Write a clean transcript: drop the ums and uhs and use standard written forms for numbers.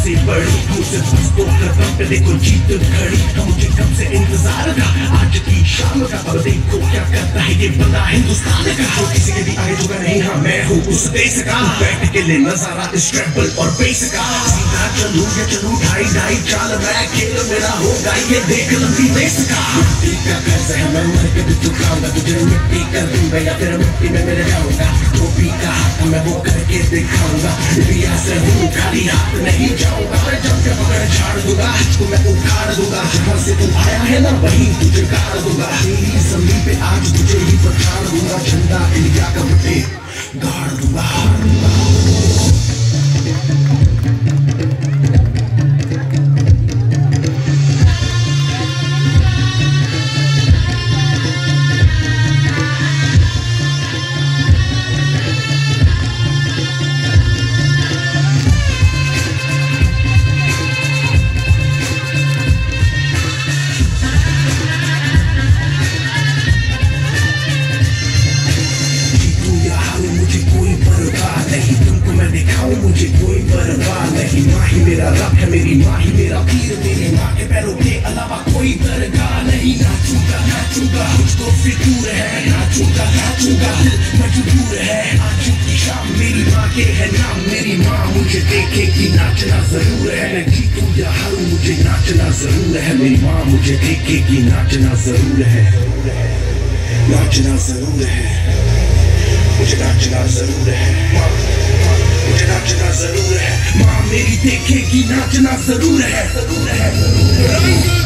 से बड़ी मुझसे तो कदम पे देखो जीत खड़ी। मुझे कब से इंतजार था आज की शाम का, अब देखो क्या करता है ये बंदा हिंदुस्तान का। जो किसी के भी आगे झुका नहीं, हाँ मैं हूँ उस देश का। बैठ के ले नजारा इस ट्रैवल और बेस का। सीधा चलूं या चलूं ढाई ढाई चाल, मैं खेल मेरा होगा ये देख लंबी रेस का। मिट्टी का कर्ज है मैं मर के भी चुकाऊंगा, तुझे मिट्टी कर दूंगा या फिर मिट्टी में मिल जाऊंगा। टोपी का हाथ मैं वो करके दिखाऊंगा, रिया से हूँ खाली हाथ नहीं जाऊंगा। मैं जब के बगैर झाड़ दूंगा तुझको मैं उखाड़ दूंगा। जहाँ से तू आया है ना वहीं तुझे गाड़ दूंगा। तेरी जमीन पे आज तुझे ही पछाड़ दूंगा। झंडा इंडिया का मुझे गाड़ दूंगा। मुझे कोई परवाह नहीं, माँ ही मेरा रब है, मेरी माँ ही मेरा पीर। मेरी माँ के पैरों के अलावा कोई दरगाह नहीं। नाचूंगा नाचूंगा मुझको फितूर है, नाचूंगा नाचूंगा दिल मजबूर है। आज की शाम मेरी माँ के है नाम, मेरी माँ मुझे देखेगी नाचना जरूर है। मैं जीतूं या हारूं मुझे नाचना जरूर है। मेरी माँ मुझे देखेगी नाचना जरूर है, नाचना जरूर है, मुझे नाचना जरूर है। मुझे नाचना जरूर है, माँ मेरी देखेगी नाचना जरूर है, जरूर है, जरूर है।